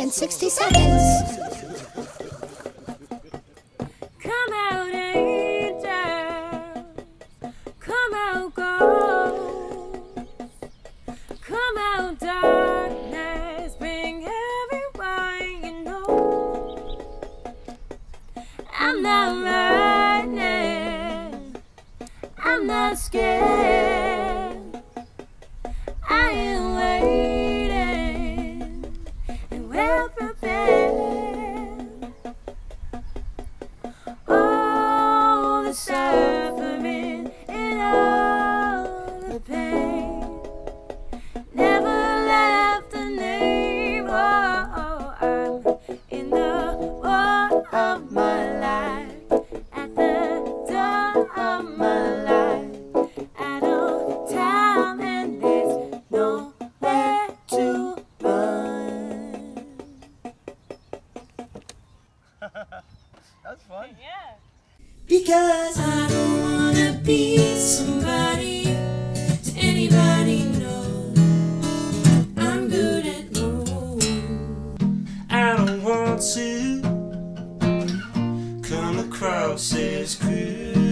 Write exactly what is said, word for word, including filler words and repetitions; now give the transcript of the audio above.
and sixty seconds. Come out, angels. Come out, ghosts. Come out, darkness. Bring everyone you know. I'm not running. I'm not scared. I am waiting and well prepared. All the suffering and all the pain never left the name. Oh, I'm in the war of my life, at the dawn of my life, at all time, and there's nowhere to run. That's fun. Yeah. Because I don't wanna be somebody to anybody know. I'm good at no. I don't want to come across as cruel.